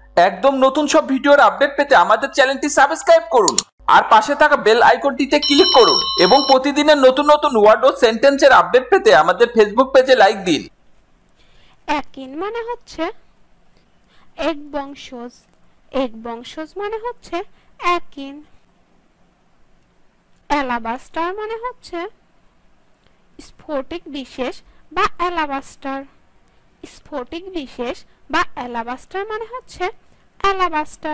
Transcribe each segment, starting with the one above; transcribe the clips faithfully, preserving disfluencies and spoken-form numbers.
একদম নতুন সব ভিডিওর আপডেট পেতে আমাদের চ্যানেলটি সাবস্ক্রাইব করুন আর পাশে থাকা বেল আইকনটিতে ক্লিক করুন এবং প্রতিদিনের নতুন নতুন ওয়ার্ড ও সেন্টেন্সের আপডেট পেতে আমাদের ফেসবুক পেজে লাইক দিন। একিন মানে হচ্ছে এক বংশজ। এক বংশজ মানে হচ্ছে একিন। অ্যালাবাস্টার মানে হচ্ছে স্ফটিক বিশেষ বা অ্যালাবাস্টার। স্ফটিক বিশেষ বা অ্যালাবাস্টার মানে হচ্ছে অ্যালাবাস্টার।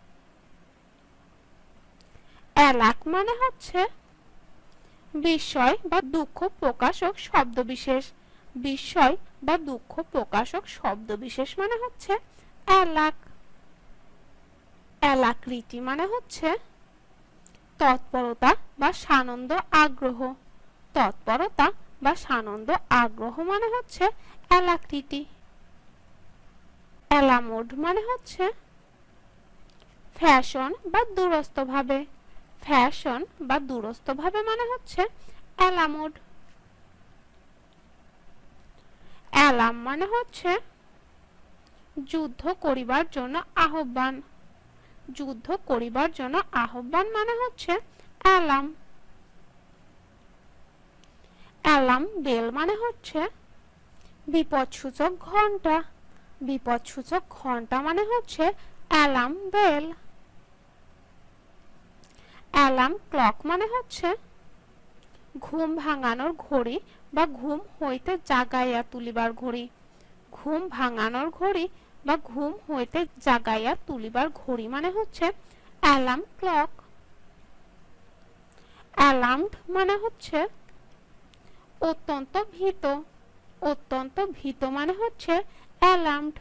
অ্যালাক মানে হচ্ছে বিস্ময় বা দুঃখ প্রকাশক শব্দবিশেষ। বিস্ময় বা দুঃখ প্রকাশক শব্দবিশেষ মানে হচ্ছে অ্যালাক। অ্যালাকৃতি মানে হচ্ছে তৎপরতা বা সানন্দ আগ্রহ। তৎপরতা বা সানন্দ আগ্রহ মানে হচ্ছে অ্যালাকৃতি। অ্যালামোড মানে হচ্ছে ফ্যাশন বা দূরস্থ ভাবে। ফ্যাশন বা দূরস্থ ভাবে মানে হচ্ছে অ্যালামোড। অ্যালাম মানে হচ্ছে যুদ্ধ করিবার জন্য আহ্বান। যুদ্ধ করিবার জন্য আহ্বান মানে হচ্ছে অ্যালাম। অ্যালাম বেল মানে হচ্ছে বিপদসূচক ঘন্টা। বিপদসূচক ঘন্টা মানে হচ্ছে অ্যালাম বেল। অ্যালার্ম ক্লক মানে হচ্ছে ঘুম ভাঙানোর ঘড়ি বা ঘুম হইতে জাগাইয়া তুলিবার ঘড়ি। ঘুম ভাঙানোর ঘড়ি বা ঘুম হইতে জাগাইয়া তুলিবার ঘড়ি মানে হচ্ছে অ্যালার্ম ক্লক। অ্যালার্মড মানে হচ্ছে অত্যন্ত ভীত। অত্যন্ত ভীত মানে হচ্ছে অ্যালার্মড।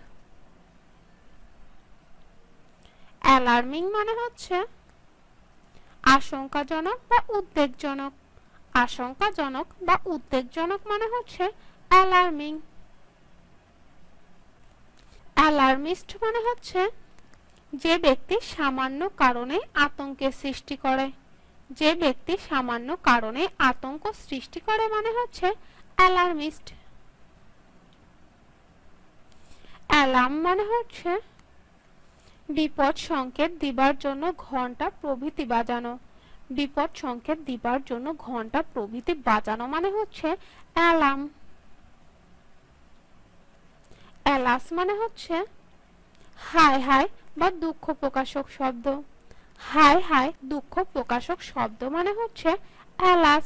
অ্যালার্মিং মানে হচ্ছে আশঙ্কাজনক বা উদ্বেগজনক। আশঙ্কাজনক বা উদ্বেগজনক মানে হচ্ছে অ্যালার্মিং। অ্যালার্মিস্ট মানে হচ্ছে যে ব্যক্তি সামান্য কারণে আতঙ্কের সৃষ্টি করে। যে ব্যক্তি সামান্য কারণে আতঙ্ক সৃষ্টি করে মানে হচ্ছে অ্যালার্মিস্ট। অ্যালার্ম মানে হচ্ছে বিপদ সংকেত দিবার জন্য ঘন্টা প্রভৃতি বাজানো। বিপদ সংকেত দিবার জন্য ঘন্টা প্রভৃতি বাজানো মানে হচ্ছে অ্যালার্ম। অ্যালাস মানে হচ্ছে হায় হায় বা দুঃখ প্রকাশক শব্দ। হায় হায় দুঃখ প্রকাশক শব্দ মানে হচ্ছে অ্যালাস।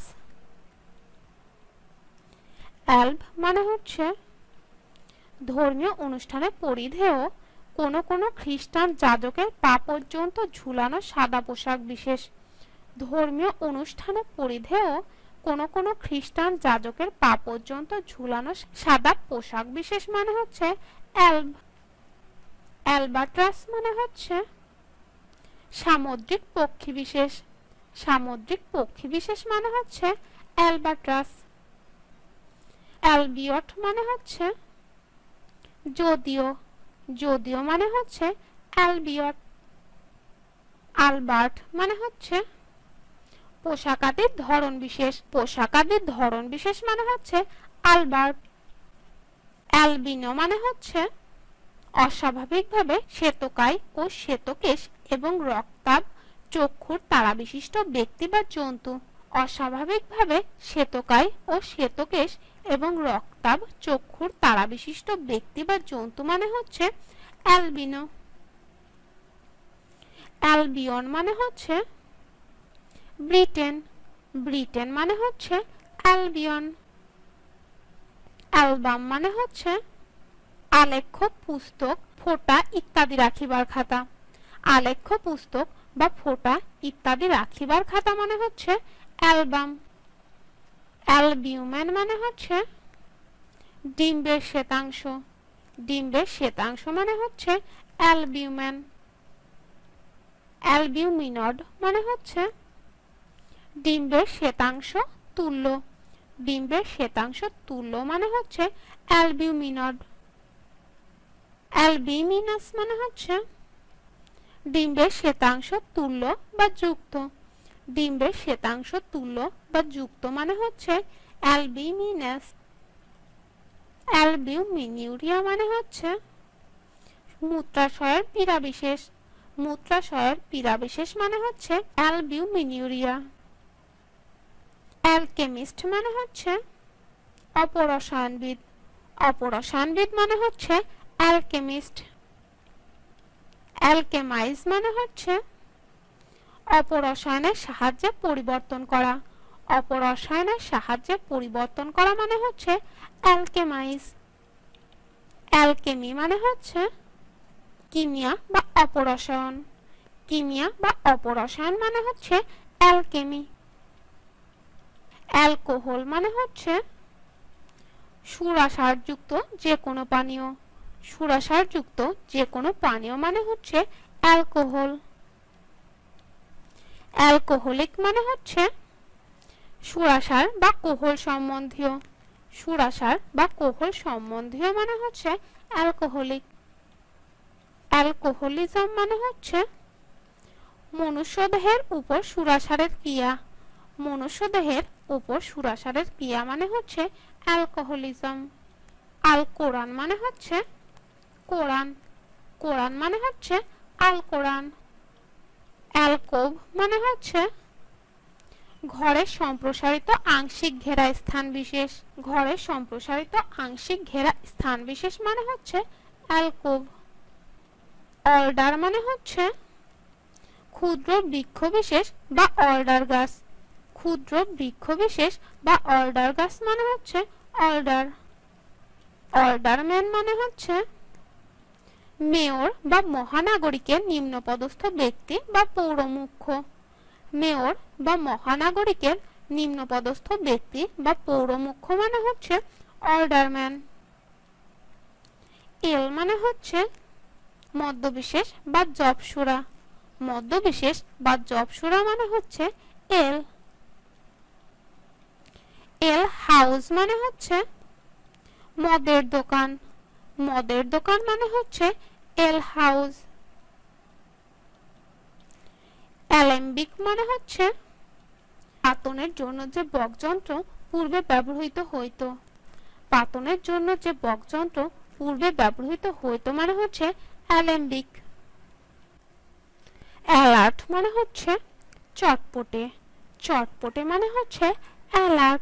অ্যালব মানে হচ্ছে ধর্মীয় অনুষ্ঠানে পরিধেয় কোন কোন খ্রিস্টান যাজকের পা পর্যন্ত ঝুলানো সাদা পোশাক বিশেষ। ধর্মীয় অনুষ্ঠানে পরিধেয় কোন কোন খ্রিস্টান যাজকের পা পর্যন্ত ঝুলানো সাদা পোশাক বিশেষ মানে হচ্ছে অ্যালব। অ্যালবাট্রাস মানে হচ্ছে সামুদ্রিক পক্ষী বিশেষ। সামুদ্রিক পক্ষী বিশেষ মানে হচ্ছে অ্যালবাট্রাস। অ্যালবিয়ট মানে হচ্ছে যদিও। যদিও মানে হচ্ছে অ্যালবিয়ট। আলবার্ট মানে হচ্ছে পোশাকাদির ধরন বিশেষ। পোশাকাদির ধরন বিশেষ মানে হচ্ছে আলবার্ট। অ্যালবিনো মানে হচ্ছে অস্বাভাবিকভাবে শ্বেতকায় ও শ্বেতকেশ এবং রক্তাভ চক্ষুর তারা বিশিষ্ট ব্যক্তি বা জন্তু। অস্বাভাবিকভাবে শ্বেতকায় ও শ্বেতকেশ এবং রক্তাভ চক্ষুর তারা বিশিষ্ট ব্যক্তি বা জন্তু মানে হচ্ছে অ্যালবিনো। অ্যালবিয়ন মানে হচ্ছে ব্রিটেন। ব্রিটেন মানে হচ্ছে অ্যালবিয়ন। অ্যালবাম মানে হচ্ছে আলেখ্য পুস্তক, ফোঁটা ইত্যাদি রাখিবার খাতা। আলেখ্য পুস্তক বা ফোঁটা ইত্যাদি রাখিবার খাতা মানে হচ্ছে অ্যালবাম। অ্যালবিউমেন মানে হচ্ছে ডিম্বের শ্বেতাংশ। ডিম্বের শ্বেতাংশ মানে হচ্ছে অ্যালবিউমেন। অ্যালবিউমিনড মানে হচ্ছে ডিম্বের শ্বেতাংশ তুল্য। ডিম্বের শ্বেতাংশ তুল্য মানে হচ্ছে অ্যালবিউমিনড। অ্যালবিমিনাস মানে হচ্ছে ডিম্বের শ্বেতাংশ তুল্য বা যুক্ত। ডিম্বের শ্বেতাংশ তুল্য বা যুক্ত মানে হচ্ছে অ্যালবিমিনাস। অ্যালবিউমিনিউরিয়া মানে হচ্ছে মূত্রাশয়ের পীড়া বিশেষ, মূত্রাশয়ের পীড়া বিশেষ মানে হচ্ছে অ্যালবিউমিনিউরিয়া। অ্যালকেমিস্ট মানে হচ্ছে অপরসায়নবিদ, অপরসায়নবিদ মানে হচ্ছে অ্যালকেমিস্ট। অ্যালকেমাইজ মানে হচ্ছে অপরসায়নের সাহায্যে পরিবর্তন করা, অপরসায়নের সাহায্যে পরিবর্তন করা মানে হচ্ছে অ্যালকেমাইজ। অ্যালকেমি মানে হচ্ছে কিমিয়া বা অপরসায়ন, কিমিয়া বা অপরসায়ন মানে হচ্ছে অ্যালকেমি। অ্যালকোহল মানে হচ্ছে সুরাসারযুক্ত যে কোনো পানীয়, সুরাসারযুক্ত যে কোনো পানীয় মানে হচ্ছে অ্যালকোহল। অ্যালকোহলিক মানে হচ্ছে সুরাসার বা কোহল সম্বন্ধীয়, সুরাসার বা কোহল সম্বন্ধীয় মানে হচ্ছে অ্যালকোহলিক। অ্যালকোহলিজম মানে হচ্ছে মনুষ্যদেহের উপর সুরাসারের ক্রিয়া, মনুষ্যদেহের উপর সুরাসারের ক্রিয়া মানে হচ্ছে অ্যালকোহলিজম। আল কোরআন মানে হচ্ছে কোরআন, কোরআন মানে হচ্ছে আল কোরআন। অ্যালকোভ মানে হচ্ছে ঘরের সম্প্রসারিত আংশিক ঘেরা স্থান বিশেষ, ঘরের সম্প্রসারিত আংশিক ঘেরা স্থান বিশেষ মানে হচ্ছে অ্যালকোভ। অর্ডার মানে হচ্ছে ক্ষুদ্র বৃক্ষ বিশেষ বা অর্ডার গাছ, ক্ষুদ্র বৃক্ষ বিশেষ বা অর্ডার গাছ মানে হচ্ছে অর্ডার। অর্ডারম্যান মানে হচ্ছে মেয়র বা মহানাগরিকের নিম্নপদস্থ ব্যক্তি বা পৌর মুখ্য, মেয়র বা মহানাগরিকের নিম্নপদস্থ ব্যক্তি বা পৌর মুখ্য মানে হচ্ছে অর্ডারম্যান। এল মানে হচ্ছে মধ্যবিশেষ বা জবসুরা, মধ্যবিশেষ বা জবসুরা মানে হচ্ছে এল। এল হাউস মানে হচ্ছে মদের দোকান, মদের দোকান মানে হচ্ছে এল হাউস। অ্যালেম্বিক মানে হচ্ছে পাতনের জন্য যে বকযন্ত্র পূর্বে ব্যবহৃত হইত, পাতনের জন্য যে বকযন্ত্র পূর্বে ব্যবহৃত হইত মানে হচ্ছে অ্যালেম্বিক। অ্যালার্ট মানে হচ্ছে চটপটে, চটপটে মানে হচ্ছে অ্যালার্ট।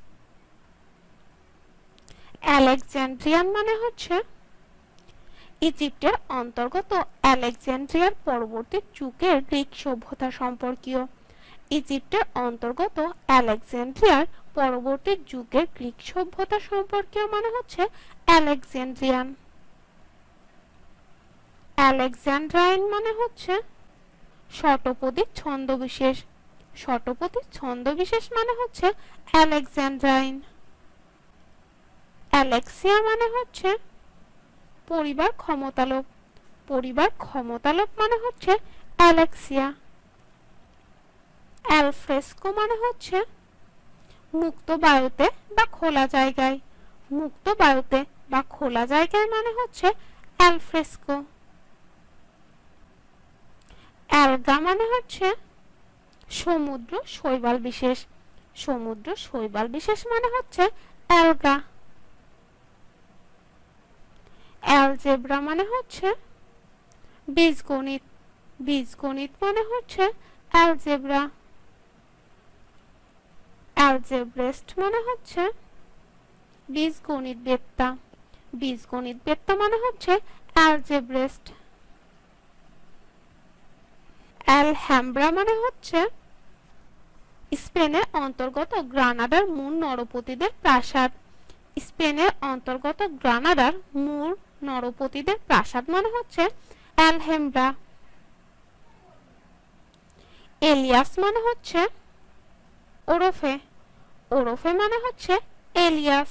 আলেকজান্দ্রিয়ান মানে হচ্ছে ইজিপ্টের অন্তর্গত আলেকজান্দ্রিয়ার পরবর্তী যুগের গ্রিক সভ্যতা সম্পর্কীয়, ইজিপ্টের অন্তর্গত আলেকজান্দ্রিয়ার পরবর্তী যুগের গ্রিক সভ্যতা সম্পর্কীয় মানে হচ্ছে আলেকজান্দ্রিয়ান। আলেকজান্ড্রাইন মানে হচ্ছে শতপদী ছন্দবিশেষ, শতপদী ছন্দবিশেষ মানে হচ্ছে আলেকজান্ড্রাইন। অ্যালেক্সিয়া মানে হচ্ছে পরিবার ক্ষমতালোপ, পরিবার ক্ষমতালোপ মানে হচ্ছে অ্যালেক্সিয়া। অ্যালফ্রেস্কো মানে হচ্ছে মুক্ত বায়ুতে বা খোলা জায়গায়, মুক্ত বায়ুতে বা খোলা জায়গায় মানে হচ্ছে অ্যালফ্রেস্কো। অ্যালগা মানে হচ্ছে সমুদ্র শৈবাল বিশেষ, সমুদ্র শৈবাল বিশেষ মানে হচ্ছে অ্যালগা। অ্যালজেব্রা মানে হচ্ছে বীজগণিত, বীজগণিত মানে হচ্ছে অ্যালজেব্রা। অ্যালজেব্রেস্ট মানে হচ্ছে বীজগণিত বেত্তা, বীজগণিত বেত্তা মানে হচ্ছে অ্যালজেব্রেস্ট। অ্যালহ্যাম্ব্রা মানে হচ্ছে স্পেনের অন্তর্গত গ্রানাডার মূল নরপতিদের প্রাসাদ, স্পেনের অন্তর্গত গ্রানাডার মূল নরপতিদের প্রাসাদ মানে হচ্ছে অ্যালহ্যাম্ব্রা। এলিয়াস মানে হচ্ছে ওরফে, ওরফে মানে হচ্ছে এলিয়াস।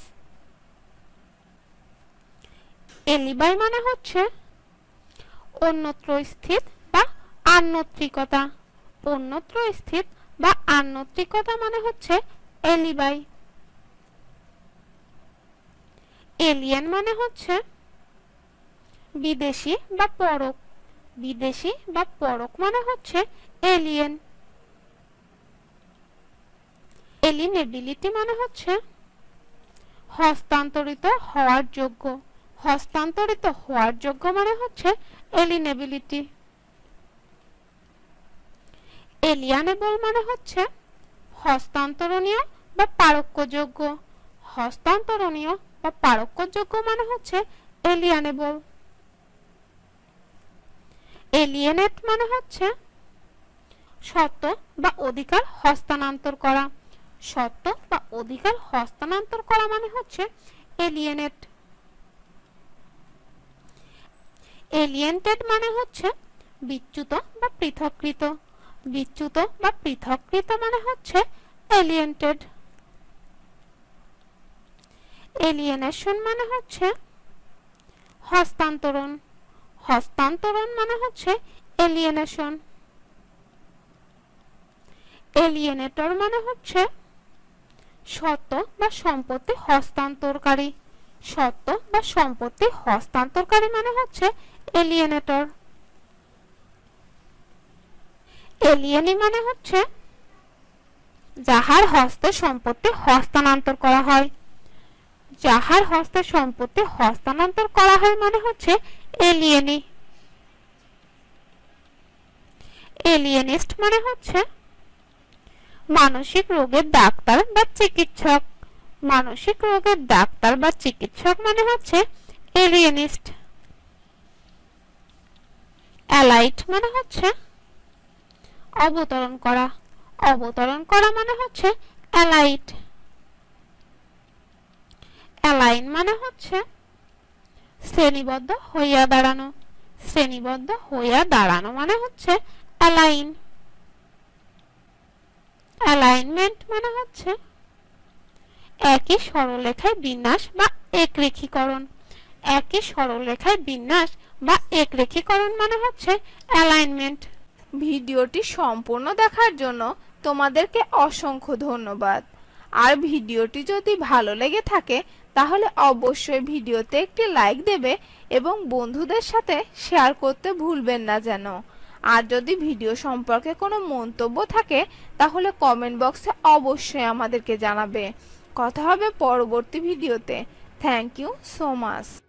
এলিবাই মানে হচ্ছে অন্যত্র স্থিত বা আন্যত্রিকতা, অন্যত্র স্থিত বা আন্যত্রিকতা মানে হচ্ছে এলিবাই। এলিয়েন মানে হচ্ছে বিদেশি বা পরক, বিদেশি বা পরক মানে হচ্ছে এলিয়েন। এলিনেবিলিটি মানে হচ্ছে হস্তান্তরিত হওয়ার যোগ্য, হস্তান্তরিত হওয়ার যোগ্য মানে হচ্ছে এলিনেবিলিটি। এলিয়ানেবল মানে হচ্ছে হস্তান্তরণীয় বা পারক্যযোগ্য। হস্তান্তরণীয় বা পারক্যযোগ্য মানে হচ্ছে এলিয়ানেবল। এলিয়েনেট মানে হচ্ছে সত্ত্ব বা অধিকার হস্তান্তর করা। সত্ত্ব বা অধিকার হস্তান্তর করা মানে হচ্ছে এলিয়েনেট। এলিয়েন্টেড মানে হচ্ছে বিচ্যুত বা পৃথককৃত। বিচ্যুত বা পৃথককৃত মানে হচ্ছে এলিয়েন্টেড। এলিয়েনেশন মানে হচ্ছে হস্তান্তরণ। হস্তান্তরণ মানে হচ্ছে এলিয়েনেশন। এলিয়েনেটর মানে হচ্ছে সত্ত্ব বা সম্পত্তি হস্তান্তরকারী। সত্ত্ব বা সম্পত্তি হস্তান্তরকারী মানে হচ্ছে এলিয়েনেটর। এলিয়েনি মানে হচ্ছে যাহার হস্তে সম্পত্তি হস্তান্তর করা হয়। যাহার হস্তে সম্পত্তি হস্তান্তর করা হয় মানে হচ্ছে এলিয়েনি। এলিয়েনিস্ট মানে হচ্ছে মানসিক রোগের ডাক্তার বা চিকিৎসক। মানসিক রোগের ডাক্তার বা চিকিৎসক মানে হচ্ছে এলিয়েনিস্ট। অ্যালাইট মানে হচ্ছে অবতরণ করা। অবতরণ করা মানে হচ্ছে অ্যালাইট। অ্যালাইন মানে হচ্ছে শ্রেণীবদ্ধ হইয়া দাঁড়ানো। শ্রেণীবদ্ধ হইয়া দাঁড়ানো মানে হচ্ছে অ্যালাইন। অ্যালাইনমেন্ট মানে হচ্ছে একই সরলরেখায় বিন্যাস বা একরেখীকরণ। একই সরলরেখায় বিন্যাস বা একরেখীকরণ মানে হচ্ছে অ্যালাইনমেন্ট। ভিডিওটি সম্পূর্ণ দেখার জন্য তোমাদেরকে অসংখ্য ধন্যবাদ। আর ভিডিওটি যদি ভালো লেগে থাকে তাহলে অবশ্যই ভিডিওতে একটি লাইক দেবে এবং বন্ধুদের সাথে শেয়ার করতে ভুলবেন না যেন। আর যদি ভিডিও সম্পর্কে কোনো মন্তব্য থাকে তাহলে কমেন্ট বক্সে অবশ্যই আমাদেরকে জানাবে। কথা হবে পরবর্তী ভিডিওতে। Thank you so much.